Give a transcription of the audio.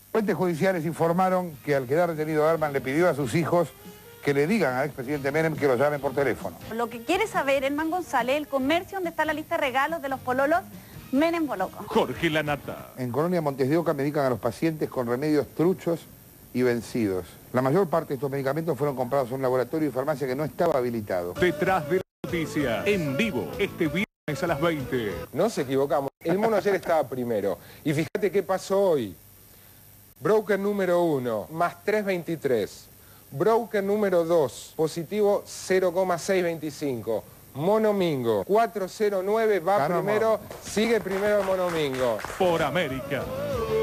Fuentes judiciales informaron que al quedar detenido Herman le pidió a sus hijos que le digan al expresidente Menem que lo llamen por teléfono. Lo que quiere saber Herman González, el comercio donde está la lista de regalos de los pololos Menem Boloco. Jorge Lanata. En Colonia Montes de Oca medican a los pacientes con remedios truchos y vencidos. La mayor parte de estos medicamentos fueron comprados en un laboratorio y farmacia que no estaba habilitado. Detrás de la noticia, en vivo, este viernes a las 20. No nos equivocamos, el mono ayer estaba primero. Y fíjate qué pasó hoy. Broker número 1, más 323. Broker número 2, positivo 0,625. Monomingo, 409 va primero, sigue primero el Monomingo. Por América.